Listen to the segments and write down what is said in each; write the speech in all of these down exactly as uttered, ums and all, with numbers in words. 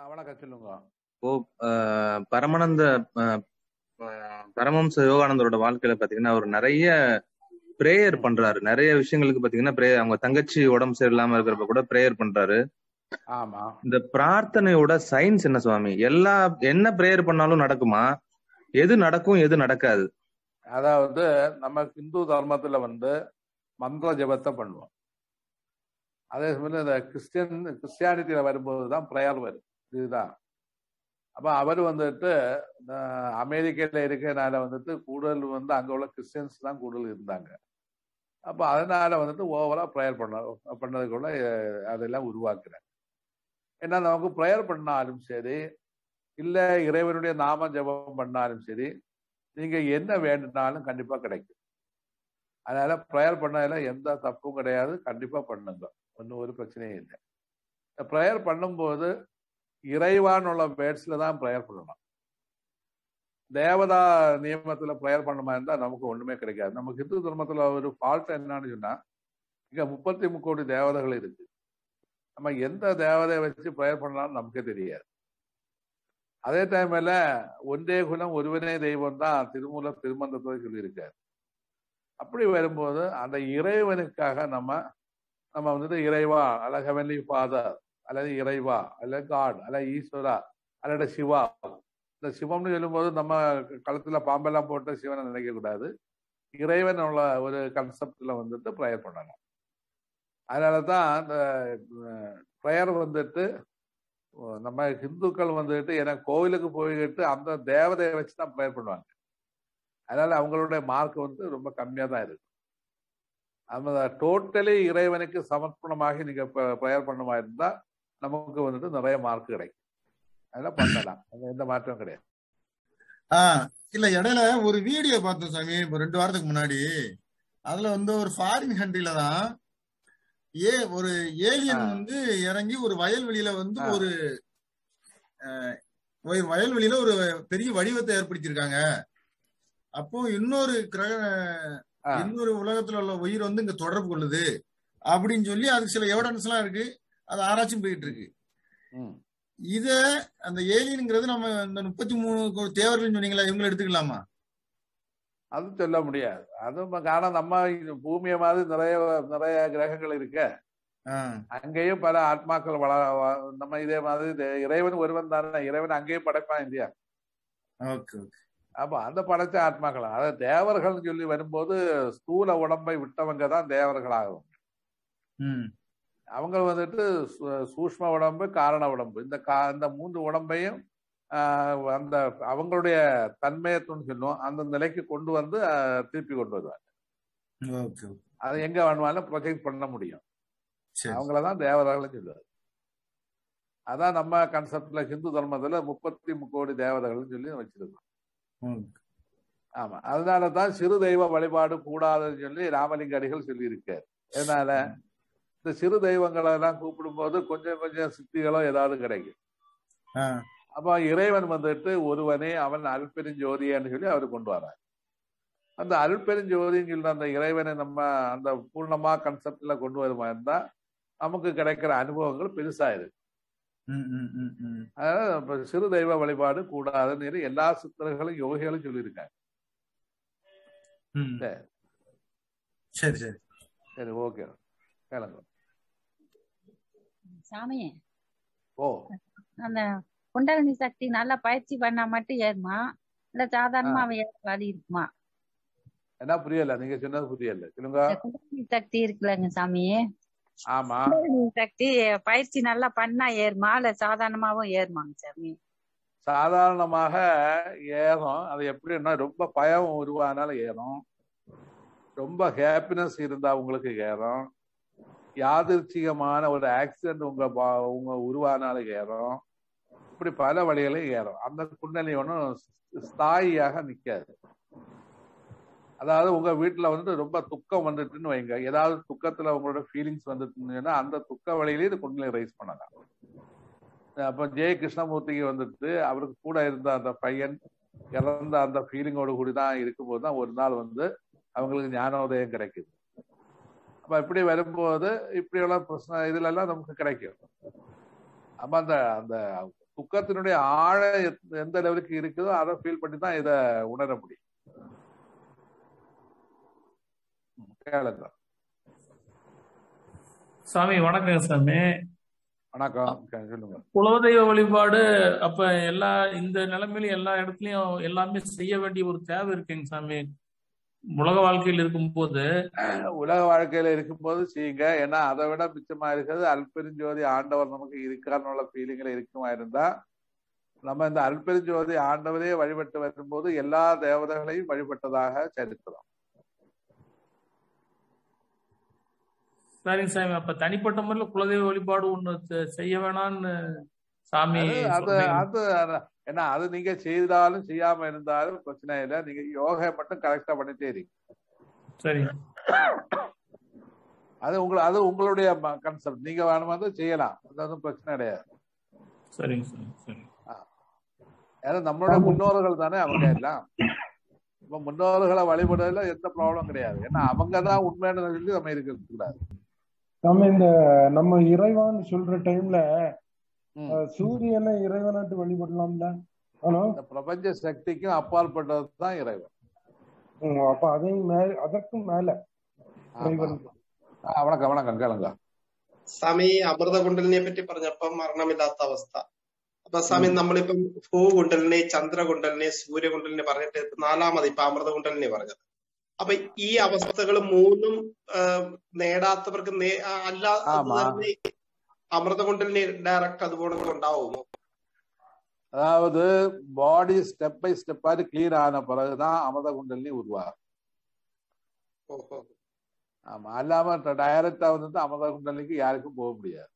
வணக்கம் சொல்லுங்க. இப்போ அஹ், பரமானந்த அஹ், அஹ், பரமஹம்ச யோகானந்தரோட வாழ்க்கையில பாத்தீங்கன்னா அவர் நிறைய பிரேயர் ம். பண்றாரு. நிறைய விஷயங்களுக்கு பாத்தீங்கன்னா பிரேயர், அவங்க தங்கச்சி உடம்பு சரியில்லாம இருக்கிறப்ப கூட பிரேயர் பண்றாரு. ஆமா. இந்த பிரார்த்தனையோட சயின்ஸ் என்ன சுவாமி? எல்லா என்ன பிரேயர் பண்ணாலும் நடக்குமா? எது நடக்கும், எது நடக்காது? அதாவது நம்ம இந்து தர்மத்துல வந்து மந்திர ஜபத்தை பண்ணுவோம். அதே சமயம் இந்த கிறிஸ்டியன் கிறிஸ்டியானிட்டியில வரும்போது தான் பிரேயர் வரும். இதுதான். அப்ப அவர் வந்துட்டு அஹ், அமெரிக்கையில இருக்கிறனால வந்துட்டு கூடுதல் வந்து அங்க உள்ள கிறிஸ்டியன்ஸ் தான் கூடுதல் இருந்தாங்க. அப்ப அதனால வந்துட்டு ஓவரா ப்ரேயர் பண்ண பண்ணதுக்குள்ள அஹ், அதெல்லாம் உருவாக்குறேன். ஏன்னா நமக்கு ப்ரேயர் பண்ணாலும் சரி, இல்ல இறைவனுடைய நாம ஜபம் பண்ணாலும் சரி, நீங்க என்ன வேண்டுனாலும் கண்டிப்பா கிடைக்கும். அதனால ப்ரேயர் பண்ணதுல எந்த தப்பும் கிடையாது. கண்டிப்பா பண்ணுங்க, ஒன்றும் ஒரு பிரச்சனையும் இல்லை. ப்ரேயர் பண்ணும்போது இறைவான் உள்ள வேர்ட்ஸ்ல தான் ப்ரேயர் பண்ணணும். தேவதா நியமத்துல ப்ரேயர் பண்ண மாதிரி இருந்தா நமக்கு ஒண்ணுமே கிடைக்காது. நமக்கு இந்து தர்மத்துல ஒரு ஃபால்ட் என்னன்னு சொன்னா, இங்க முப்பத்தி முக்கோடி தேவதைகள் இருக்கு. நம்ம எந்த தேவதையை வச்சு ப்ரேயர் பண்ணலாம்னு நமக்கே தெரியாது. அதே டைம்ல ஒன்றே குலம் ஒருவனே தெய்வம் தான் திருமூல திருமந்தத்தை சொல்லியிருக்காரு. அப்படி வரும்போது அந்த இறைவனுக்காக நம்ம நம்ம வந்துட்டு இறைவா அல்ல ஹெவன்லி ஃபாதர் அல்லது இறைவா அல்ல காட் அல்ல ஈஸ்வரா அல்லது சிவா. இந்த சிவம்னு சொல்லும்போது நம்ம களத்துல பாம்பெல்லாம் போட்டு சிவனை நினைக்க கூடாது. இறைவன் உள்ள ஒரு கன்செப்ட்ல வந்துட்டு ப்ரேயர் பண்ணலாம். அதனாலதான் இந்த ப்ரேயர் வந்துட்டு நம்ம ஹிந்துக்கள் வந்துட்டு எனக்கு கோவிலுக்கு போய்கிட்டு அந்த தேவதையை வச்சுதான் ப்ரேயர் பண்ணுவாங்க. அதனால அவங்களுடைய மார்க் வந்து ரொம்ப கம்மியா தான் இருக்கு. அந்த டோட்டலி இறைவனுக்கு சமர்ப்பணமாக நீங்க ப்ரேயர் பண்ணுமா இருந்தா நமக்கு வந்துட்டு நிறைய மார்க் கிடைக்கும். அதெல்லாம் பண்ணலாம், அது எந்த மாற்றம் கிடையாது. ஆஹ் இல்ல, இடையில ஒரு வீடியோ பார்த்தோம் சாமி, இப்போ ரெண்டு வாரத்துக்கு முன்னாடி. அதுல வந்து ஒரு ஃபாரின் கண்ட்ரில தான் ஏ ஒரு ஏலியன் வந்து இறங்கி ஒரு வயல்வெளியில வந்து ஒரு ஒரு வயல்வெளியில ஒரு பெரிய வடிவத்தை ஏற்படுத்தியிருக்காங்க. அப்போ இன்னொரு கிரக இன்னொரு உலகத்துல உள்ள உயிர் வந்து இங்க தொடர்பு கொள்ளுது அப்படின்னு சொல்லி அதுக்கு சில எவிடன்ஸ் எல்லாம் இருக்கு. அது ஆராய்ச்சி போயிட்டு இருக்கு. இத அந்த ஏலியன்ங்கிறது நம்ம இந்த முப்பத்தி மூணு தேவர்கள் சொன்னீங்களா, இவங்களை எடுத்துக்கலாமா? அது சொல்ல முடியாது. அதுவும் காரணம் நம்ம பூமியை மாதிரி நிறைய நிறைய கிரகங்கள் இருக்க, அங்கேயும் பல ஆத்மாக்கள் வள நம்ம இதே மாதிரி இறைவன் ஒருவன் தானே, இறைவன் அங்கேயும் படைப்பான் இல்லையா? அப்ப அந்த படைச்ச ஆத்மாக்கள், அதாவது தேவர்கள் சொல்லி வரும்போது ஸ்தூல உடம்பை விட்டவங்க தான் தேவர்களாகும். அவங்க வந்துட்டு சூஷ்ம உடம்பு, காரண உடம்பு, இந்த கா இந்த மூன்று உடம்பையும் அந்த அவங்களுடைய தன்மையத்துன்னு சொல்லுவோம், அந்த நிலைக்கு கொண்டு வந்து திருப்பி கொண்டு வருவாங்க. அதை எங்க வேணுமாலும் ப்ரொஜெக்ட் பண்ண முடியும். அவங்களதான் தேவதைகள் சொல்லுவாரு. அதான் நம்ம கன்செப்ட்ல ஹிந்து தர்மத்துல முப்பத்தி முக்கோடி தேவதைகள் சொல்லி வச்சிருக்கோம். ஆமா, அதனாலதான் சிறு தெய்வ வழிபாடு கூடாதுன்னு சொல்லி ராமலிங்க அடிகள் சொல்லி இருக்காரு. அதனால இந்த சிறு தெய்வங்களை எல்லாம் கூப்பிடும் போது கொஞ்சம் கொஞ்சம் சித்திகளோ ஏதாவது கிடைக்கும். அப்ப இறைவன் வந்துட்டு ஒருவனே அவன் அருட்பெருஞ்சோதின்னு சொல்லி அவர் கொண்டு வரார். அந்த அருட்பெருஞ்சோதின்னு சொல்லி அந்த இறைவனை நம்ம அந்த பூர்ணமா கன்செப்ட்ல கொண்டு வருமா இருந்தா நமக்கு கிடைக்கிற அனுபவங்கள் பெருசா இருக்கு. அதனால சிறு தெய்வ வழிபாடு கூடாதுன்னு எல்லா சித்தர்களும் யோகிகளும் சொல்லியிருக்காங்க. சரி சரி சரி, ஓகே, கேளுங்க சாமி. ஓ, அந்த குண்டலினி சக்தி நல்லா பயிற்சி பண்ணா மட்டும் ஏறுமா, இல்ல சாதாரணமா வழி இருக்குமா? என்ன புரியல, நீங்க சொன்னது புரியல, சொல்லுங்க. குண்டலினி சக்தி இருக்குல்லங்க சாமி, ஆமா, குண்டலினி சக்தி பயிற்சி நல்லா பண்ணா ஏறுமா, இல்ல சாதாரணமாவும் ஏறுமாங்க சாமி? சாதாரணமாக ஏறும். அது எப்படின்னா ரொம்ப பயம் உருவானால ஏறும், ரொம்ப ஹாப்பினஸ் இருந்தா உங்களுக்கு ஏறும், யாதிர்ச்சிகமான ஒரு ஆக்சிடென்ட் உங்க உங்க உருவானால ஏறும். இப்படி பல வழிகளையும் ஏறும். அந்த குண்டலினி ஒன்றும் ஸ்தாயியாக நிக்காது. அதாவது உங்க வீட்டுல வந்துட்டு ரொம்ப துக்கம் வந்துட்டுன்னு வைங்க, ஏதாவது துக்கத்துல உங்களோட ஃபீலிங்ஸ் வந்துட்டுன்னா அந்த துக்க வழியிலேயே இது குண்டலினி ரைஸ் பண்ணலாம். அப்ப ஜெய கிருஷ்ணமூர்த்திக்கு வந்துட்டு அவருக்கு கூட இருந்த அந்த பையன் இறந்த அந்த ஃபீலிங்கோடு கூடிதான் இருக்கும்போது தான் ஒரு நாள் வந்து அவங்களுக்கு ஞானோதயம் கிடைக்குது. அப்ப இப்படி வரும்போது இப்படி எல்லாம் பிரச்சனை இதுல எல்லாம் நமக்கு கிடைக்கும். அப்ப அந்த அந்த துக்கத்தினுடைய ஆழம் எந்த லெவலுக்கு இருக்குதோ அதை ஃபீல் பண்ணி தான் இதை உணர முடியும். கேளுங்க சாமி. வணக்கம் சாமி. வணக்கம், சொல்லுங்க. குலதெய்வ வழிபாடு அப்ப எல்லா இந்த நிலைமையிலும் எல்லா இடத்துலயும் எல்லாமே செய்ய வேண்டிய ஒரு தேவை இருக்குங்க சாமி. உலக வாழ்க்கையில் இருக்கும்போது உலக வாழ்க்கையில இருக்கும்போது செய்யுங்க. ஏன்னா அதை விட மிச்சமா இருக்கிறது அல்பெருஞ்சோதி ஆண்டவர் நமக்கு இருக்காருன்னு ஃபீலிங்ல இருக்குமா இருந்தா நம்ம இந்த அல்பெருஞ்சோதி ஆண்டவரே வழிபட்டு வரும்போது எல்லா தேவதைகளையும் வழிபட்டதாக சரித்திரம். சரிங்க சாமி. அப்ப தனிப்பட்ட முறையில குலதெய்வ வழிபாடு ஒண்ணு செய்ய வேணாம்னு சாமி அது அது ஏன்னா அது நீங்க செய்தாலும் செய்யாம இருந்தாலும் பிரச்சனை இல்லை. நீங்க யோகா மட்டும் கரெக்டா பண்ணிட்டே இருக்கீங்க. சரி. அது உங்களை அது உங்களுடைய கன்செப்ட். நீங்க வேணுமா செய்யலாம், அது ஒன்றும் பிரச்சனை கிடையாது. சரிங்க சார். சரி. ஏன்னா நம்மளோட முன்னோர்கள் தானே அவங்க எல்லாம். இப்ப முன்னோர்களை வழிபடுறதுல எந்த ப்ராப்ளம் கிடையாது. ஏன்னா அவங்கதான் உண்மையான சொல்லி நம்ம இருக்க கூடாது. நம்ம இந்த நம்ம இறைவான்னு சொல்ற டைம்ல சூரியனை இறைவனாட்டு வழிபடலாம்ல. இந்த பிரபஞ்ச சக்திக்கும் அப்பாற்பட்டதுதான் இறைவன். அப்ப அதையும் மேல அதற்கும் மேல இறைவன். வணக்கம் வணக்கம் கேளுங்க സ്വാമി. അമൃത കുണ്ടലിനെ പറ്റി പറഞ്ഞപ്പോ മരണമില്ലാത്ത അവസ്ഥ. അപ്പൊ സ്വാമി നമ്മളിപ്പം ഭൂകുണ്ടലിനെ, ചന്ദ്രകുണ്ടലിനെ, സൂര്യകുണ്ടലിനെ പറഞ്ഞിട്ട് നാലാമത് ഇപ്പൊ അമൃത കുണ്ടലിനെ പറഞ്ഞത്. അപ്പൊ ഈ അവസ്ഥകൾ മൂന്നും നേടാത്തവർക്ക് അല്ലാതെ അമൃത കുണ്ടലിനെ ഡയറക്റ്റ് അതുപോലെ ഉണ്ടാവുമോ? அதாவது பாடி ஸ்டெப் பை ஸ்டெப்பா கிளியர் ஆன பிறகுதான் அமൃത குண்டலினி உருவாகும். ஆமா, அல்லாம டைரக்டா வந்துட்டு அமൃത குண்டலினிக்கு யாருக்கும் போக முடியாது.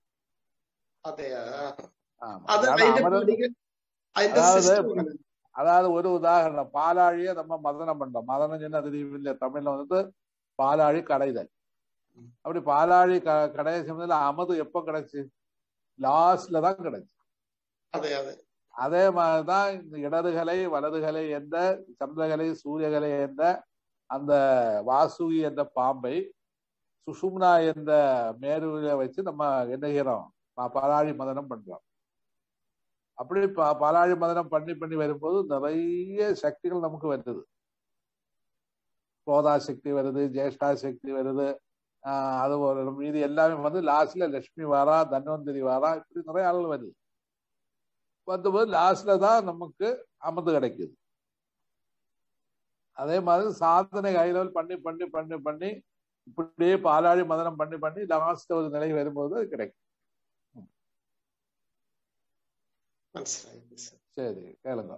அதாவது அதாவது ஒரு உதாரணம், பாலாழிய நம்ம மதனம் பண்றோம். மதனம் சொன்னா தெரியும் தமிழ்ல வந்துட்டு பாலாழி கடைதல். அப்படி பாலாழி க கடைய சமயத்துல அமது எப்ப கிடைச்சு? லாஸ்ட்ல தான் கிடைச்சு. அதே மாதிரிதான் இந்த இடதுகளை வலதுகளை என்ற சந்திரகலை சூரியகலை என்ற அந்த வாசுகி என்ற பாம்பை சுஷும்னா என்ற மேருவில வச்சு நம்ம என்ன செய்யறோம்? பாலாழி மதனம் பண்றோம். அப்படி பாலாழி மதனம் பண்ணி பண்ணி வரும்போது நிறைய சக்திகள் நமக்கு வருது. குரோதா சக்தி வருது, ஜேஷ்டா சக்தி வருது. ஆஹ் அது ஒரு மீது எல்லாமே வந்து லாஸ்ட்ல லட்சுமி வாரா, தன்வந்திரி வாரா, இப்படி நிறைய ஆளுகள் வருது. வந்தபோது லாஸ்ட்ல தான் நமக்கு அமர்ந்து கிடைக்குது. அதே மாதிரி சாதனை ஹை லெவல் பண்ணி பண்ணி பண்ணி பண்ணி இப்படியே பாலாழி மதனம் பண்ணி பண்ணி லாஸ்ட் ஒரு நிலை வரும்போது அது கிடைக்கும். சரி கேளுங்க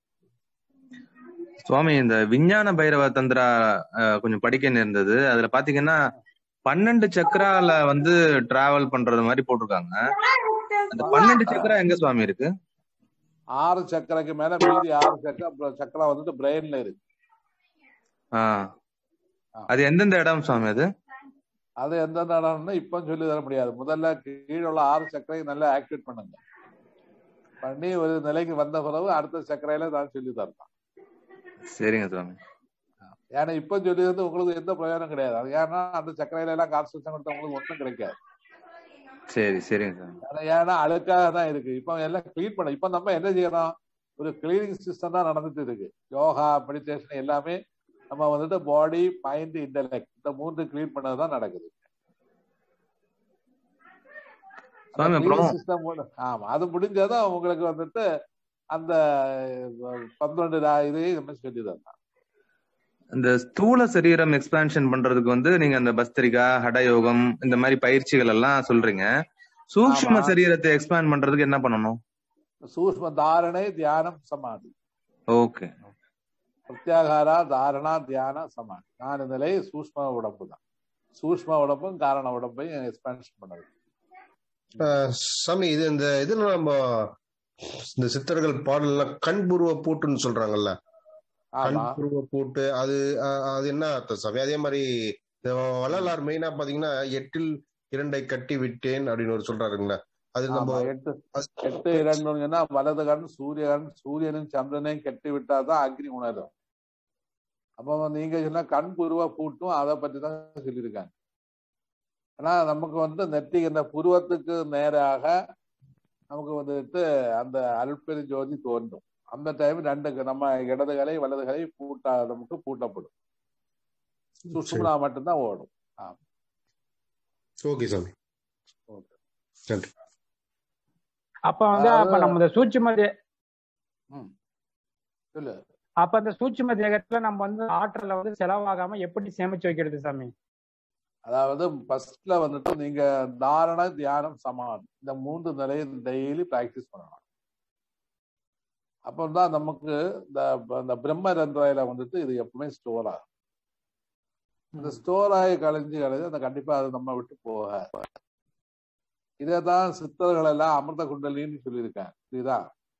சுவாமி. இந்த விஞ்ஞான பைரவ தந்திரா கொஞ்சம் படிக்க நேர்ந்தது. அதுல பாத்தீங்கன்னா பன்னெண்டு சக்கரால வந்து டிராவல் பண்றது மாதிரி போட்டிருக்காங்க. அந்த பன்னெண்டு சக்கரா எங்க சுவாமி இருக்கு? ஆறு சக்கரைக்கு மேல மீதி ஆறு சக்கர சக்கரா வந்துட்டு பிரெயின்ல இருக்கு. ஆஹ் அது எந்தெந்த இடம் சுவாமி? அது அது எந்தெந்த இடம்னு இப்ப சொல்லி தர முடியாது. முதல்ல கீழே உள்ள ஆறு சக்கரையை நல்லா ஆக்டிவேட் பண்ணுங்க. பண்ணி ஒரு நிலைக்கு வந்த பிறகு அடுத்த சக்கரையில தான் சொல்லி தரலாம். சரிங்க சுவாமி. ஏன்னா இப்ப சொல்லி வந்து உங்களுக்கு எந்த பிரயோஜனம் கிடையாது. அது ஏன்னா அந்த சக்கரையில எல்லாம் கான்சன்ட்ரேஷன் கொடுத்தா உங்களுக்கு ஒன்றும் கிடைக்காது. சரி சரிங்க சார். ஏன்னா அழுக்காக தான் இருக்கு. இப்ப எல்லாம் கிளீன் பண்ண இப்ப நம்ம என்ன செய்யறோம்? ஒரு கிளீனிங் சிஸ்டம் தான் நடந்துட்டு இருக்கு. யோகா, மெடிடேஷன் எல்லாமே நம்ம வந்துட்டு பாடி, மைண்ட், இன்டெலெக்ட் இந்த மூன்று கிளீன் பண்ணதுதான் நடக்குது. சிஸ்டம் ஆமா, அது முடிஞ்சதான் உங்களுக்கு வந்துட்டு அந்த பன்னிரண்டு இதையும் நம்ம சொல்லி தரலாம். இந்த ஸ்தூல சரீரம் எக்ஸ்பான்ஷன் பண்றதுக்கு வந்து நீங்க அந்த பஸ்திரிகா, ஹடயோகம் இந்த மாதிரி பயிற்சிகள் எல்லாம் சொல்றீங்க. சூக்ஷ்ம சரீரத்தை எக்ஸ்பேண்ட் பண்றதுக்கு என்ன பண்ணணும்? சூக்ஷ்ம தாரணை, தியானம், சமாதி. ஓகே. பிரத்யாகாரா, தாரணா, தியான, சமாதி நாலு நிலை சூக்ஷ்ம உடம்பு தான். சூக்ஷ்ம உடம்பும் காரண உடம்பையும் எக்ஸ்பான்ஷன் பண்ணது. சாமி, இது இந்த இதுல நம்ம இந்த சித்தர்கள் பாடல்ல கண்புருவ பூட்டுன்னு சொல்றாங்கல்ல, கண்புருவ பூட்டு, அது அது என்ன அர்த்தம் சாமி? அதே மாதிரி வள்ளலார் மெயினா பாத்தீங்கன்னா எட்டில் இரண்டை கட்டி விட்டேன் அப்படின்னு ஒரு சொல்றாருங்களா? அது நம்ம எட்டு எட்டு இரண்டு வலது கண் சூரியன் சூரியனும் சந்திரனையும் கட்டி விட்டாதான் அக்னி உணரும். அப்ப நீங்க சொன்னா கண் புருவ பூட்டும் அதை பத்தி தான் சொல்லியிருக்காங்க. ஆனா நமக்கு வந்து நெத்தி இந்த புருவத்துக்கு நேராக நமக்கு வந்துட்டு அந்த அருட்பெரு ஜோதி தோன்றும். அந்த டைம் ரெண்டு நம்ம இடதுகளை வலதுகளை பூட்டா நமக்கு பூட்டப்படும். சுஷும்னா மட்டும்தான் ஓடும். ஓகே சாமி. நன்றி. அப்ப வந்து அப்ப நம்ம சூட்சும சொல்லு அப்ப அந்த சூட்சும தேகத்துல நம்ம வந்து ஆற்றலை வந்து செலவாகாம எப்படி சேமிச்சு வைக்கிறது சாமி? அதாவது ஃபர்ஸ்ட்ல வந்துட்டு நீங்க தாரண தியானம் சமாதி இந்த மூன்று நிலையை டெய்லி பிராக்டிஸ் பண்ணலாம். அப்பதான் நமக்கு இந்த பிரம்ம ரந்திரையில வந்துட்டு இது எப்பவுமே ஸ்டோர் ஆகும். இந்த ஸ்டோர் ஆகி கலைஞ்சு கலைஞ்சு அந்த கண்டிப்பா அது நம்ம விட்டு போக. இதேதான் சித்தர்கள் எல்லாம் அமிர்த குண்டலின்னு சொல்லியிருக்காங்க. புரியுதா?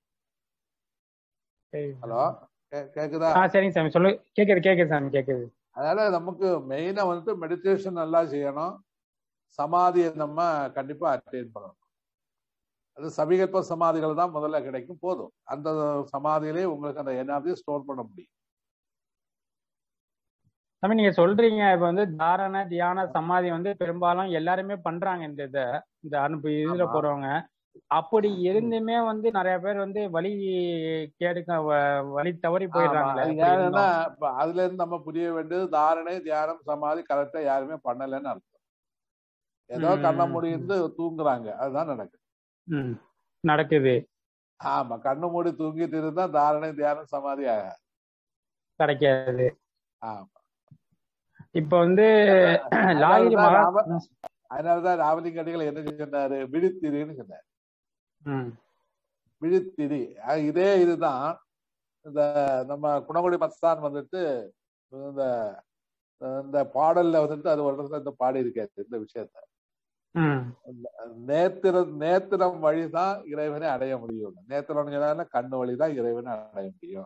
ஹலோ, கேக்குதா? சரிங்க சாமி, சொல்லு. கேக்குது கேக்குது சாமி, கேக்குது. அதனால நமக்கு மெயினா வந்துட்டு மெடிடேஷன் நல்லா செய்யணும். சமாதியை நம்ம கண்டிப்பா அட்டைன் பண்ணணும். அது சமீப சமாதிகள் தான் முதல்ல கிடைக்கும். போதும், அந்த சமாதியிலே உங்களுக்கு அந்த எனர்ஜியை ஸ்டோர் பண்ண முடியும். சாமி நீங்க சொல்றீங்க இப்ப வந்து தாரண தியான சமாதி வந்து பெரும்பாலும் எல்லாருமே பண்றாங்க இந்த இதை இந்த அனுப்பு இதுல போறவங்க. அப்படி இருந்துமே வந்து நிறைய பேர் வந்து வழி கேடுக்க வழி தவறி போயிடுறாங்க. ஏன்னா அதுல இருந்து நம்ம புரிய வேண்டியது தாரணை தியானம் சமாதி கரெக்டா யாருமே பண்ணலன்னு அர்த்தம். ஏதோ கண்ண முடிந்து தூங்குறாங்க, அதுதான் நடக்குது நடக்குது ஆமா, கண்ணு மூடி தூங்கிட்டு இருந்தா தாரணை தியானம் சமாதி ஆகாது, கிடைக்காது. ஆமா. இப்ப வந்து அதனாலதான் ராமலிங்க அடிகள் என்ன சொன்னாரு, விழித்திரின்னு சொன்னாரு. விழித்திரி இதே இதுதான் இந்த நம்ம குணங்குடி மஸ்தான் வந்துட்டு இந்த இந்த பாடல்ல வந்துட்டு அது ஒரு இடத்துல பாடி இருக்காரு இந்த விஷயத்த. நேத்திரம் நேத்திரம் வழிதான் இறைவனை அடைய முடியும். நேத்திரம் சொன்னா கண்ணு வழிதான் இறைவனை அடைய முடியும்.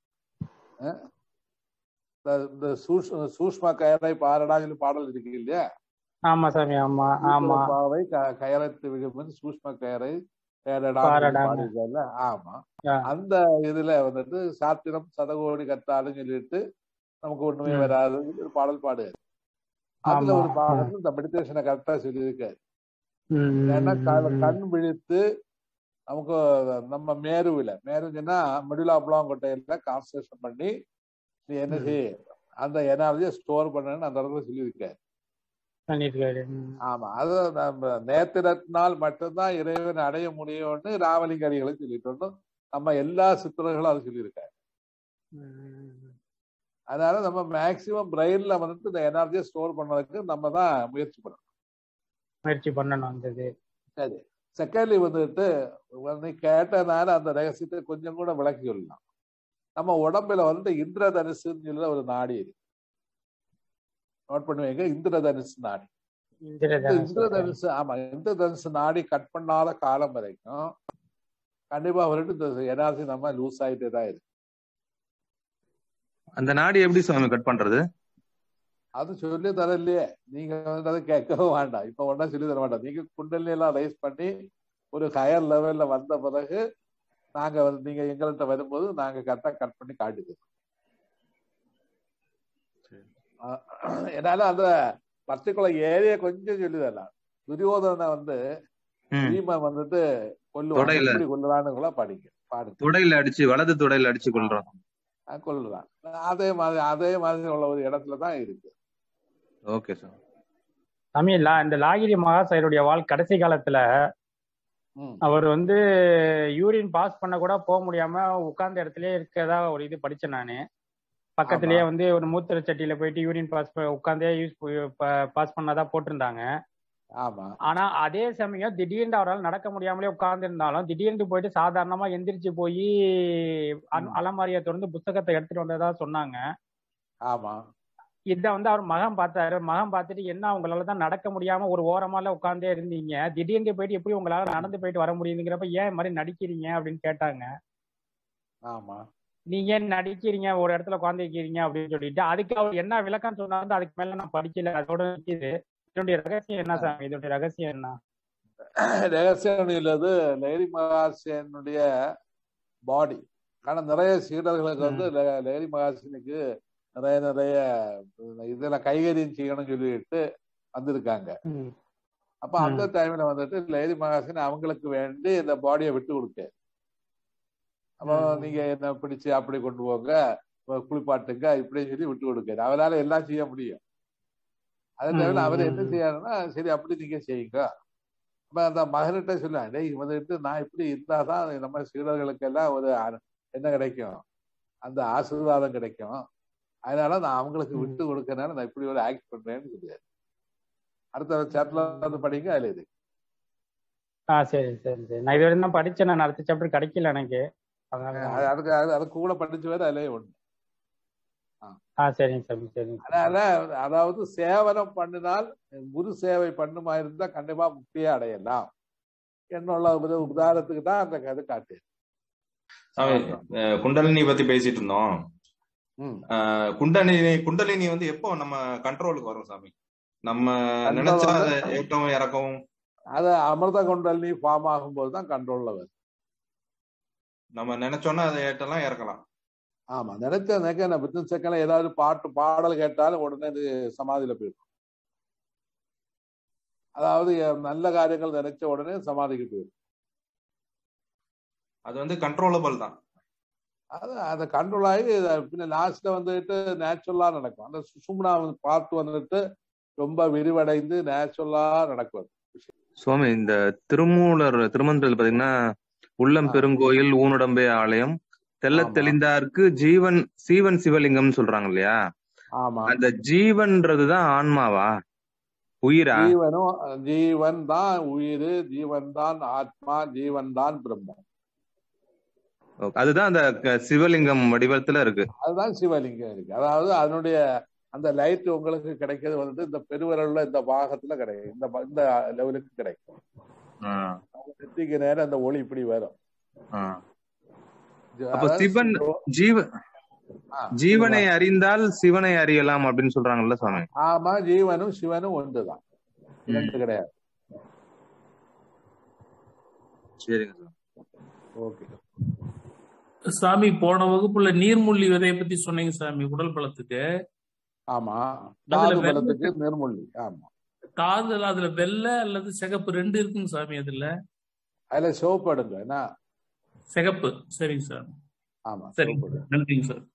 இந்த சூஷ்ம கயரை பாரடா சொல்லி பாடல் இருக்கு இல்லையா? ஆமா சாமி, ஆமா ஆமா. பாவை கயரத்து விழும் சூஷ்ம கயரை பேரடா. ஆமா, அந்த இதுல வந்துட்டு சாத்திரம் சதகோடி கத்தாலும் சொல்லிட்டு நமக்கு ஒண்ணுமே வராது பாடல் பாடு. அதுல ஒரு பாடல் இந்த மெடிடேஷனை கரெக்டா சொல்லியிருக்காரு. ஏன்னா கண் விழித்து நமக்கு நம்ம மேருவில மேருன்னா மிடில் ஆப்லாங்கொட்டையில கான்சன்ட்ரேஷன் பண்ணி நீ என்ன செய்ய அந்த எனர்ஜியை ஸ்டோர் பண்ணு அந்த இடத்துல சொல்லியிருக்காரு. ஆமா, அது நம்ம நேத்திரத்தினால் மட்டும்தான் இறைவன் அடைய முடியும்னு ராமலிங்க அடிகளை சொல்லிட்டு நம்ம எல்லா சித்தர்களும் அது சொல்லியிருக்காரு. அதனால நம்ம மேக்சிமம் பிரெயின்ல வந்துட்டு இந்த எனர்ஜியை ஸ்டோர் பண்ணதுக்கு நம்ம தான் முயற்சி பண்ணணும் முயற்சி பண்ணணும். சரி, செகண்ட்லி வந்துட்டு நீ கேட்டனால அந்த ரகசியத்தை கொஞ்சம் கூட விளக்கி சொல்லலாம். நம்ம உடம்புல வந்து இந்திரதனுசுன்னு சொல்லி ஒரு நாடி இருக்கு, நோட் பண்ணுவீங்க. இந்திரதனுசு நாடி, இந்திரதனுசு ஆமா, இந்திரதனுசு நாடி கட் பண்ணாத காலம் வரைக்கும் கண்டிப்பா வந்துட்டு இந்த எனர்ஜி நம்ம லூஸ் ஆயிட்டே தான் இருக்கு. அந்த நாடி எப்படி சாமி கட் பண்றது? அது சொல்லி தர இல்லையே, நீங்க வந்து அதை கேட்கவும் வேண்டாம். இப்ப ஒன்னா சொல்லி தர வேண்டாம். நீங்க குண்டலி எல்லாம் ரைஸ் பண்ணி ஒரு ஹையர் லெவல்ல வந்த பிறகு நாங்க வந்து நீங்க எங்கள்கிட்ட வரும்போது நாங்க கரெக்டா கட் பண்ணி காட்டுது. என்னால அந்த பர்டிகுலர் ஏரியா கொஞ்சம் சொல்லி தரலாம். துரியோதனை வந்து பீமன் வந்துட்டு கொல்லுவான், கொல்லுறான்னு கூட படிக்க பாடு. துடையில அடிச்சு வலது துடையில அடிச்சு கொல்றான் கொல்லுறான். அதே மாதிரி அதே மாதிரி உள்ள ஒரு இடத்துலதான் இருக்கு. Okay sir. தமிழ் இந்த லாகிரி மகாசயருடைய வாழ் கடைசி காலத்துல அவர் வந்து யூரின் பாஸ் பண்ண கூட போக முடியாம உட்கார்ந்த இடத்துலயே இருக்கதா ஒரு இது படிச்சேன் நானு. பக்கத்திலேயே வந்து ஒரு மூத்திர சட்டியில போயிட்டு யூரின் பாஸ் உட்காந்தே யூஸ் பாஸ் பண்ணாதான் போட்டிருந்தாங்க. ஆனா அதே சமயம் திடீர்னு அவரால் நடக்க முடியாமலே உட்கார்ந்து இருந்தாலும் திடீர்னு போயிட்டு சாதாரணமா எந்திரிச்சு போய் அலமாரியை திறந்து புத்தகத்தை எடுத்துட்டு வந்ததா சொன்னாங்க. ஆமா, இத வந்து அவர் மகன் பார்த்தாரு. மகன் பார்த்துட்டு என்ன உங்களாலதான் நடக்க முடியாம ஒரு ஓரமால உட்கார்ந்தே இருந்தீங்க, திடீர்னு போயிட்டு எப்படி உங்களால நடந்து போயிட்டு வர முடியுதுங்கிறப்ப ஏன் மாதிரி நடிக்கிறீங்க அப்படின்னு கேட்டாங்க. ஆமா, நீங்க ஏன் நடிக்கிறீங்க ஒரு இடத்துல உட்காந்துருக்கீங்க அப்படின்னு சொல்லிட்டு அதுக்கு அவர் என்ன விளக்கம் சொன்னாரு. அதுக்கு மேல நான் படிக்கல, அதோட நிக்குது. இதனுடைய ரகசியம் என்ன சாமி? இதனுடைய ரகசியம் என்ன? ரகசியம் இல்லது லேரி மகாசேனுடைய பாடி. ஆனா நிறைய சீடர்களுக்கு வந்து லேரி மகாசனுக்கு நிறைய நிறைய இதெல்லாம் கைகரியம் செய்யணும்னு சொல்லிட்டு வந்திருக்காங்க. அப்ப அந்த டைம்ல வந்துட்டு லேடி மகாசன் அவங்களுக்கு வேண்டி இந்த பாடியை விட்டு கொடுக்க. அப்போ நீங்க என்ன பிடிச்சு அப்படி கொண்டு போங்க, குளிப்பாட்டுங்க இப்படின்னு சொல்லி விட்டு கொடுக்க. அவரால் எல்லாம் செய்ய முடியும். அதே டைம்ல அவர் என்ன செய்யறாருன்னா, சரி அப்படி நீங்க செய்யுங்க. அப்ப அந்த மகன்கிட்ட சொல்லுவாங்க, டேய் வந்துட்டு நான் இப்படி இருந்தாதான் நம்ம சீடர்களுக்கு எல்லாம் ஒரு என்ன கிடைக்கும், அந்த ஆசீர்வாதம் கிடைக்கும். அதனால நான் அவங்களுக்கு விட்டு கொடுக்கறதுனால நான் இப்படி ஒரு ஆக்ட் பண்றேன்னு சொல்லுவாரு. அடுத்த சாப்டர்ல வந்து படிங்க, அதுல இது. ஆ சரி சரி சரி. நான் இது வரைக்கும் தான் படிச்சேன். நான் அடுத்த சாப்டர் கிடைக்கல எனக்கு. அதுக்கு அதுக்கு கூட படிச்சு வேற அதுலயே ஒண்ணு. ஆ சரிங்க சாமி சரிங்க. அதனால அதாவது சேவனம் பண்ணினால் குரு சேவை பண்ணுமா இருந்தா கண்டிப்பா முக்தியே அடையலாம் என்னுள்ள உதாரணத்துக்கு தான் அந்த கதை காட்டு. குண்டலினி பத்தி பேசிட்டு இருந்தோம். குண்டலினி குண்டலினி வந்து எப்போ நம்ம கண்ட்ரோலுக்கு வரும் சாமி? நம்ம நினைச்சா ஏற்றவும் இறக்கவும் அது அமிர்த குண்டலினி ஃபார்ம் ஆகும் போதுதான் கண்ட்ரோல்ல வரும். நம்ம நினைச்சோன்னா அதை ஏற்றலாம் இறக்கலாம். ஆமா, நினைச்ச நினைக்க வித்தின் செகண்ட்ல ஏதாவது பாட்டு பாடல் கேட்டாலும் உடனே இது சமாதியில போயிடும். அதாவது நல்ல காரியங்கள் நினைச்ச உடனே சமாதிக்கு போயிடும். அது வந்து கண்ட்ரோலபிள் தான். அது அதை கண்ட்ரோல் ஆகி பின்ன லாஸ்ட்ல வந்துட்டு நேச்சுரலா நடக்கும். அந்த சுசும்னா பார்த்து வந்துட்டு ரொம்ப விரிவடைந்து நேச்சுரலா நடக்கும். சுவாமி, இந்த திருமூலர் திருமந்திரத்தில் பாத்தீங்கன்னா, உள்ளம் பெருங்கோயில் ஊனுடம்பே ஆலயம் தெல்ல தெளிந்தாருக்கு ஜீவன் சீவன் சிவலிங்கம் சொல்றாங்க இல்லையா? அந்த ஜீவன்றதுதான் ஆன்மாவா, உயிரா? ஜீவனும் ஜீவன் தான் உயிர், ஜீவன் தான் ஆத்மா, ஜீவன் தான் பிரம்மம். அதுதான் அந்த சிவலிங்கம் வடிவத்துல இருக்கு. அதுதான் சிவலிங்கம் இருக்கு. அதாவது அதனுடைய அந்த லைட் உங்களுக்கு கிடைக்கிறது வந்துட்டு இந்த பெருவிரல்ல இந்த பாகத்துல கிடைக்கும், இந்த இந்த லெவலுக்கு கிடைக்கும். நெத்திக்கு நேரம் அந்த ஒளி இப்படி வரும். அப்ப சிவன் ஜீவ ஜீவனை அறிந்தால் சிவனை அறியலாம் அப்படின்னு சொல்றாங்கல்ல சுவாமி? ஆமா, ஜீவனும் சிவனும் ஒன்றுதான், ரெண்டு கிடையாது. சரிங்க சார். ஓகே சாமி, போன வகுப்புல நீர்மூழ்கி விதையை பத்தி சொன்னீங்க சாமி, உடல் பலத்துக்கு. ஆமா, தாது பலத்துக்கு நீர்மூழ்கி. ஆமா, தாது அதுல வெள்ளை அல்லது சிகப்பு ரெண்டு இருக்குங்க சாமி. அதுல அதுல சிவப்பு எடுங்க, என்ன சிகப்பு. சரிங்க சார். ஆமா, சரிங்க, நன்றிங்க சார்.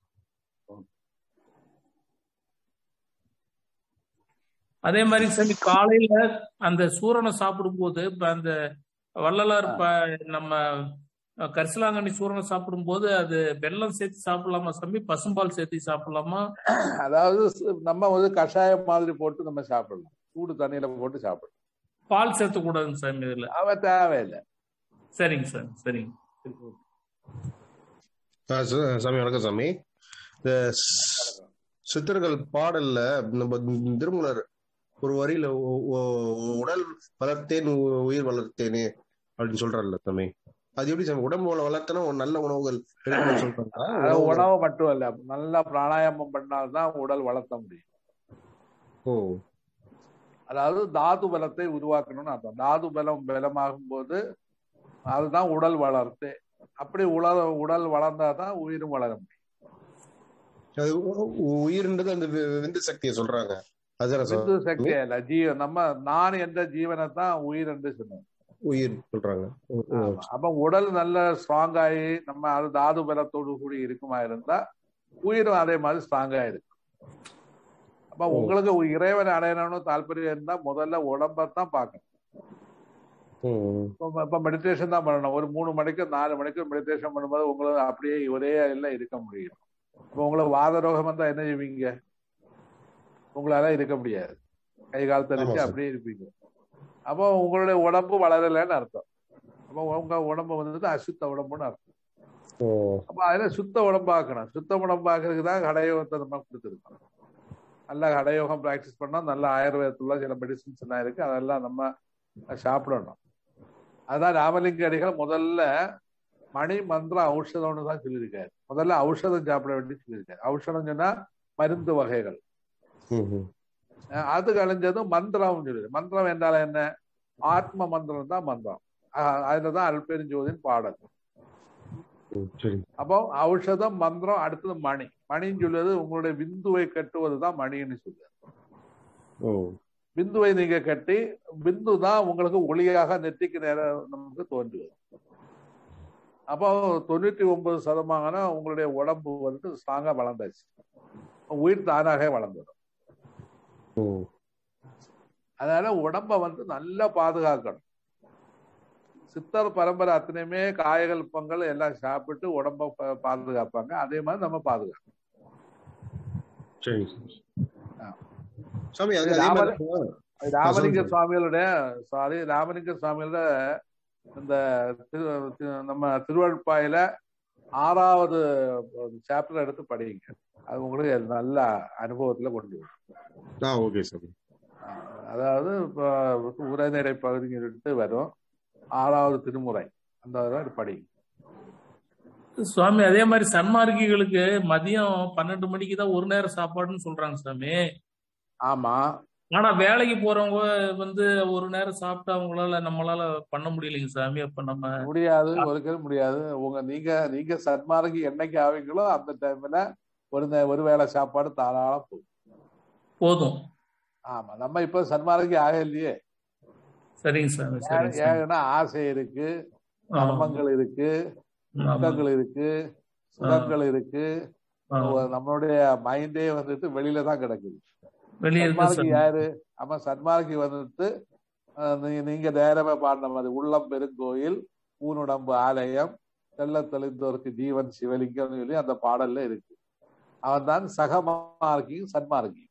அதே மாதிரி சாமி, காலையில அந்த சூரனை சாப்பிடும் போது இப்ப அந்த வள்ளலார் நம்ம கரிசலாங்கண்ணி சூரனை சாப்பிடும் போது அது வெல்லம் சேர்த்து சாப்பிடலாமா சாமி, பசும்பால் சேர்த்து சாப்பிடலாமா? அதாவது நம்ம வந்து கஷாயம் மாதிரி போட்டு நம்ம சாப்பிடலாம், சூடு தண்ணியில போட்டு சாப்பிடலாம். பால் சேர்த்து கூடாதுங்க சாமி இதுல? அவ தேவையில்லை. சரிங்க சார். சரிங்க சாமி. வணக்கம் சாமி. இந்த சித்தர்கள் பாடல்ல நம்ம திருமூலர் ஒரு வரியில உடல் வளர்த்தேன் உயிர் வளர்த்தேனே அப்படின்னு சொல்றாருல்ல சாமி, அது எப்படி சாமி? உடம்பு வளர்த்தனா நல்ல உணவுகள் சொல்றாங்க. உணவு மட்டும் இல்ல, நல்லா பிராணாயாமம் பண்ணால்தான் உடல் வளர்த்த முடியும். ஓ, அதாவது தாது பலத்தை உருவாக்கணும்னு அர்த்தம். தாது பலம் பலமாகும் போது அதுதான் உடல் வளர்த்து. அப்படி உடல் உடல் வளர்ந்தாதான் உயிரும் வளர முடியும். உயிர்ன்றது அந்த விந்து சக்தியை சொல்றாங்க. விந்து சக்தி இல்ல, ஜீவ நம்ம நான் என்ற ஜீவனை தான் உயிர் என்று சொன்னோம். உயிர் சொல்றாங்க. அப்ப உடல் நல்ல ஸ்ட்ராங் ஆகி நம்ம அது தாது பலத்தோடு கூடி இருக்குமா இருந்தா உயிரும் அதே மாதிரி ஸ்ட்ராங்கா இருக்கு. அப்ப உங்களுக்கு இறைவனை அடையணும்னு தாற்பயம் இருந்தா முதல்ல உடம்பத்தான் பார்க்கணும். இப்ப மெடிடேஷன் தான் பண்ணணும். ஒரு மூணு மணிக்கு நாலு மணிக்கு மெடிடேஷன் பண்ணும்போது உங்களுக்கு அப்படியே ஒரே எல்லாம் இருக்க முடியும். இப்ப உங்களுக்கு வாத ரோகம் வந்தா என்ன செய்வீங்க? உங்களால இருக்க முடியாது, கை கால் தெரிஞ்சு அப்படியே இருப்பீங்க. அப்போ உங்களுடைய உடம்பு வளரலன்னு அர்த்தம். அப்போ உங்க உடம்பு வந்துட்டு அசுத்த உடம்புன்னு அர்த்தம். அப்ப அதுல சுத்த உடம்பாக்கணும். சுத்த உடம்பாக்குறதுக்கு தான் கடையோகத்தை நம்ம கொடுத்துருக்கோம். நல்லா கடையோகம் பிராக்டிஸ் பண்ணா நல்ல ஆயுர்வேதத்துல சில மெடிசின்ஸ் எல்லாம் இருக்கு, அதெல்லாம் நம்ம சாப்பிடணும். அதான் ராமலிங்க அடிகள் முதல்ல மணி மந்திரம் ஔஷதம்னு தான் சொல்லியிருக்காரு. முதல்ல ஔஷதம் சாப்பிட வேண்டி சொல்லியிருக்காரு. ஔஷதம் சொன்னா மருந்து வகைகள். அது கழிஞ்சதும் மந்திரம் சொல்லிடு. மந்திரம் என்றால் என்ன? ஆத்ம மந்திரம் தான் மந்திரம். அதுலதான் அல்பெருஞ்சோதின் பாடல். அப்போ ஔஷதம் மந்திரம், அடுத்தது மணி. மணின்னு சொல்லுவது உங்களுடைய விந்துவை கட்டுவதுதான் மணின்னு சொல்லுது. பிந்துவை நீங்க கட்டி பிந்து தான் உங்களுக்கு ஒளியாக நெற்றிக்கு நேரம் நமக்கு தோன்றுவது. அப்போ தொண்ணூற்றி ஒன்பது சதமானம் உங்களுடைய உடம்பு வந்து ஸ்ட்ராங்கா வளர்ந்தாச்சு, உயிர் தானாக வளர்ந்துடும். அதனால உடம்ப வந்து நல்லா பாதுகாக்கணும். சித்தர் பரம்பரை அத்தனையுமே காய்கள் பொங்கல் எல்லாம் சாப்பிட்டு உடம்ப பாதுகாப்பாங்க. அதே மாதிரி நம்ம பாதுகாக்கணும். ராமலிங்க சுவாமிகளுடைய சாரி ராமலிங்க சுவாமியோட இந்த நம்ம திருவள்ளுப்பாயில ஆறாவது சாப்டர் எடுத்து படிங்க. அது உங்களுக்கு நல்ல அனுபவத்துல கொண்டு வரும். அதாவது இப்ப உரைநடை பகுதிக்கு வரும் ஆறாவது திருமுறை, அந்த படிங்க சுவாமி. அதே மாதிரி சன்மார்க்கிகளுக்கு மதியம் பன்னெண்டு மணிக்கு தான் ஒரு நேரம் சாப்பாடுன்னு சொல்றாங்க சாமி. ஆமா, ஆனா வேலைக்கு போறவங்க வந்து ஒரு நேரம் சாப்பிட்டா அவங்களால நம்மளால பண்ண முடியலைங்க சாமி. அப்ப நம்ம முடியாது, ஒரு முடியாது. உங்க நீங்க நீங்க சன்மார்க்கி என்னைக்கு ஆவீங்களோ அந்த டைம்ல ஒரு ஒரு வேளை சாப்பாடு தாராளம் போதும். ஆமா, நம்ம இப்ப சன்மார்க்கி ஆக இல்லையே. சரிங்க சாமி. ஏன்னா ஆசை இருக்கு, கர்மங்கள் இருக்கு, துக்கங்கள் இருக்கு, சுகங்கள் இருக்கு. நம்மளுடைய மைண்டே வந்துட்டு வெளியில தான் கிடக்குது. சன்மார்க்கி யாரு? ஆமா, சன்மார்க்கி வந்துட்டு நீங்க நேரமே பாடின மாதிரி உள்ளம் பெருங்கோயில் ஊனுடம்பு ஆலயம் தெல்ல தெளிந்தோருக்கு ஜீவன் சிவலிங்கம் சொல்லி அந்த பாடல்ல இருக்கு. அவன் தான் சகமார்க்கியும் சன்மார்க்கி.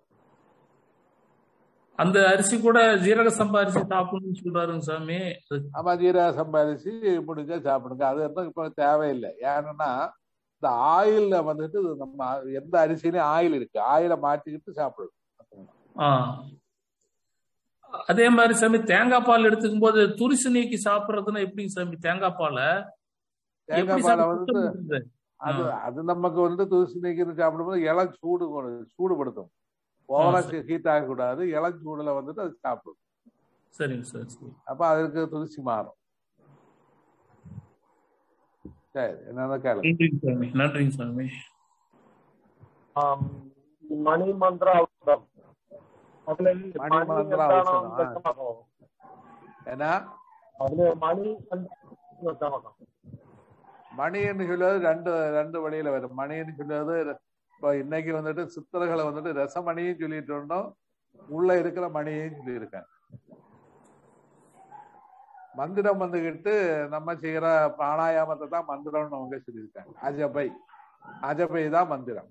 அந்த அரிசி கூட ஜீரக சம்பா அரிசி சாப்பிடணும்னு சொல்றாருங்க சாமி. ஆமா, ஜீரக சம்பா அரிசி முடிஞ்சா சாப்பிடுங்க. அது வந்து இப்ப தேவையில்லை. ஏன்னா இந்த ஆயில்ல வந்துட்டு நம்ம எந்த அரிசியிலும் ஆயில் இருக்கு, ஆயில மாட்டிக்கிட்டு சாப்பிடணும். அதே மாதிரி சாமி தேங்காய் பால் எடுத்துக்கும் போது துரிசு நீக்கி சாப்பிடுறதுன்னா எப்படிங்க சாமி? தேங்காய் பால தேங்காய் பாலை வந்து அது அது நமக்கு வந்து துரிசு நீக்கி சாப்பிடும்போது இளம் சூடு சூடுபடுத்தும். ஓவரா ஹீட் ஆகக்கூடாது. இளஞ்சூடுல வந்துட்டு அது சாப்பிடும். சரிங்க சார். அப்ப அதுக்கு துரிசி மாறும். சரி, என்னன்னா கேளுங்க. நன்றிங்க சாமி. மணி மந்திர ஔஷதம் மணி மந்திர ஔஷதம் ஏன்னா மணி மணின்னு சொல்லுவது ரெண்டு ரெண்டு வழியில வரும். மணின்னு சொல்லுவது இப்ப இன்னைக்கு வந்துட்டு சித்தர்களை வந்துட்டு ரசமணியும் சொல்லிட்டு இருந்தோம், உள்ள இருக்கிற மணியையும் சொல்லியிருக்காங்க. மந்திரம் வந்துகிட்டு நம்ம செய்யற பிராணாயாமத்தை தான் மந்திரம்னு அவங்க சொல்லியிருக்காங்க. அஜபை அஜபை தான் மந்திரம்.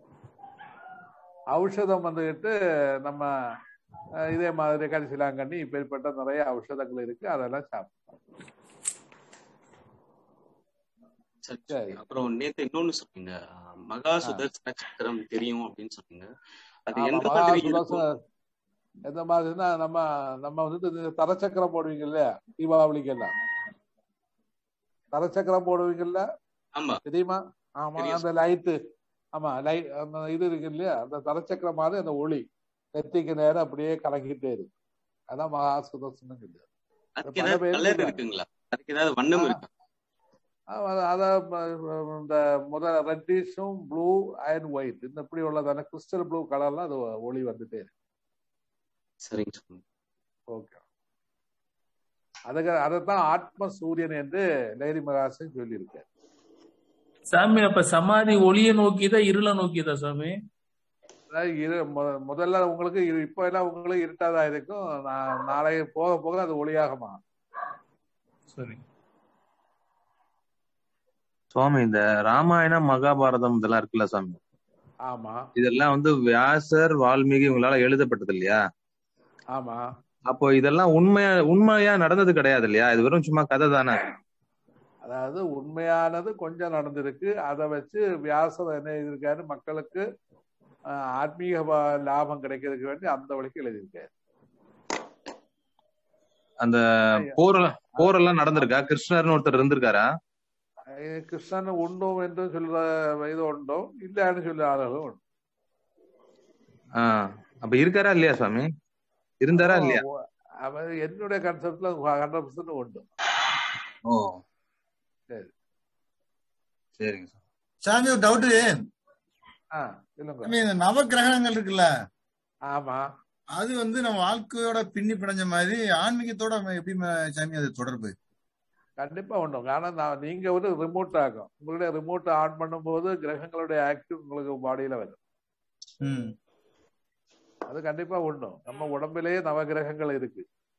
ஔஷதம் வந்துகிட்டு நம்ம இதே மாதிரி கரிசலாங்கண்ணி இப்பேற்பட்ட நிறைய ஔஷதங்கள் இருக்கு, அதெல்லாம் சாப்பிடலாம். அப்புறம் நேத்து இன்னொன்னு சொன்னீங்க, மகா சுதர்சன சக்கரம் தெரியும் அப்படின்னு சொன்னீங்க. அது எந்த மகா சுதர்சன எந்த மாதிரினா நம்ம நம்ம வந்துட்டு தரச்சக்கரம் போடுவீங்க இல்லையா தீபாவளிக்கு எல்லாம், தரச்சக்கரம் போடுவீங்கல்ல தெரியுமா? ஆமா, அந்த லைட்டு, ஆமா லைட் அந்த இது இருக்கு இல்லையா, அந்த தரச்சக்கரம் மாதிரி அந்த ஒளி நெத்திக்கு நேரம் அப்படியே கலங்கிட்டே இருக்கு. அதான் மகா சுதர்சனம் கிடையாது. இந்த முதல் ரெட்டிஷும் ப்ளூ அண்ட் ஒயிட் இந்த இப்படி உள்ளதான கிறிஸ்டல் ப்ளூ கலர்ல அது ஒளி வந்துட்டே இருக்கு. சரிங்க. ஓகே, அதுக்கு அதைத்தான் ஆத்ம சூரியன் என்று லேரி மகாசன் சொல்லியிருக்காரு. சாமி அப்ப சமாதி ஒளியை நோக்கிதான் இருளை நோக்கியதா சாமி? இரு முதல்ல உங்களுக்கு இப்ப எல்லாம் உங்களுக்கு இருட்டாதான் இருக்கும், நாளைக்கு போக போக அது ஒளியாக மாறும். சரி சுவாமி, இந்த ராமாயணம் மகாபாரதம் இதெல்லாம் இருக்குல்ல சாமி, ஆமா, இதெல்லாம் வந்து வியாசர் வால்மீகி இவங்களால எழுதப்பட்டது இல்லையா? ஆமா. அப்போ இதெல்லாம் உண்மையா உண்மையா நடந்தது கிடையாது இல்லையா? இது வெறும் சும்மா கதை தானே? அதாவது உண்மையானது கொஞ்சம் நடந்திருக்கு. அதை வச்சு வியாசர் என்ன எழுதியிருக்காரு, மக்களுக்கு ஆத்மீக லாபம் கிடைக்கிறதுக்கு வேண்டி அந்த வழிக்கு எழுதியிருக்காரு. அந்த போர் போரெல்லாம் நடந்திருக்கா? கிருஷ்ணர்னு ஒருத்தர் இருந்திருக்காரா? கிருஷ்ணன் உண்டும் என்று சொல்ற இது உண்டும், இல்லன்னு சொல்ற ஆளுகளும் உண்டு. ஆஹ் அப்ப இருக்காரா இல்லையா சாமி? இருந்தாரா இல்லையா? அவர் என்னுடைய கான்செப்ட்ல ஹண்ட்ரட் பர்சன்ட் உண்டு. ஓ சரி சரிங்க சாமி, ஒரு டவுட். நவ கிரகங்கள் இருக்குல்ல, ஆமா, அது வந்து நம்ம வாழ்க்கையோட பின்னி பிணைஞ்ச மாதிரி ஆன்மீகத்தோட நம்ம எப்படி ம- சாமி அது தொடர்பு? கண்டிப்பா உண்டும். காரணம் நான் நீங்க வந்து ரிமோட் ஆகும், உங்களுடைய ரிமோட் ஆன் பண்ணும்போது கிரகங்களுடைய ஆக்டிவ் உங்களுக்கு பாடியில வரும். ம். அது கண்டிப்பா உண்டும். நம்ம உடம்பிலேயே நவ கிரகங்கள் இருக்கு.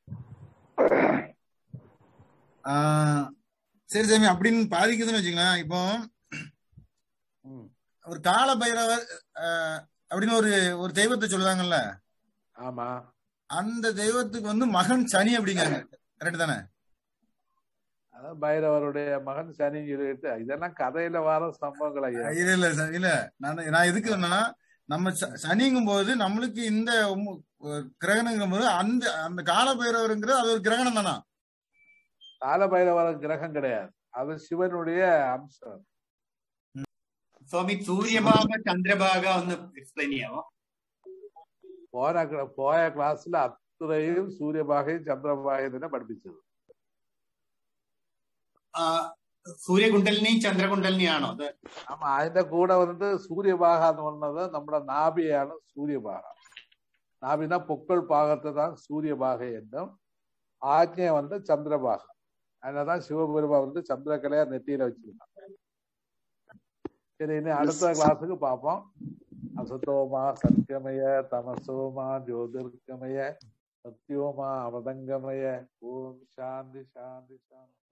ஆஹ் சரி சாமி, அப்படின்னு பாதிக்குதுன்னு வச்சுக்கலாம். இப்போ ம். ஒரு கால பைரவர் ஆஹ் அப்படின்னு ஒரு ஒரு தெய்வத்தை சொல்லுவாங்கல்ல, ஆமா. அந்த தெய்வத்துக்கு வந்து மகன் சனி அப்படிங்காங்க, கரெக்ட் தானே? அதான் பைரவருடைய மகன் சனி சொல்லிட்டு இதெல்லாம் கதையில வர சம்பவங்கள் ஐயா. இல்ல இல்ல சார், இல்ல நான் நான் எதுக்குன்னா நம்ம ச- சனிங்கும் போது நம்மளுக்கு இந்த ஒம்மு- ஒரு கிரகணங்கும் போது அந்த அந்த கால பைரவருங்கிறது அது ஒரு கிரகணம் தானா? கால பைரவர் கிரகம் கிடையாது, அது சிவனுடைய அம்சம். സ്വാമി സൂര്യഭാഗ ചന്ദ്രഭാഗ ഒന്ന് എക്സ്പ്ലെയിൻ ചെയ്യാമോ? போன cla- போய கிளாஸ்ல அத்துறையும் சூரியபாகையும் சந்திரபாகையும் തന്നെ പഠിപ്പിച്ചത്. ആ, സൂര്യകുണ്ടലിനിയും ചന്ദ്രകുണ്ടലിനിയാണോ അത്? ஆமா, അതിന്റെ കൂടെ വന്നിട്ട് സൂര്യഭാഗ എന്ന് പറഞ്ഞത് നമ്മുടെ നാഭിയാണ് സൂര്യഭാഗ. നാഭിனா പൊക്കൾ ഭാഗத்தை தான் சூரியபாக என்றும், ஆக்ஞை வந்து சந்திரபாக. அதனாலதான் சிவபெருமா வந்து சந்திரகலையா நெத்தியில வச்சிருக்காங்க. சரி, இனி அடுத்த கிளாஸுக்கு பார்ப்போம். அசதோமா சத்யமய, தமசோமா ஜோதிர்கமய, சத்யோமா அவதங்கமய. ஓம் சாந்தி சாந்தி சாந்தி.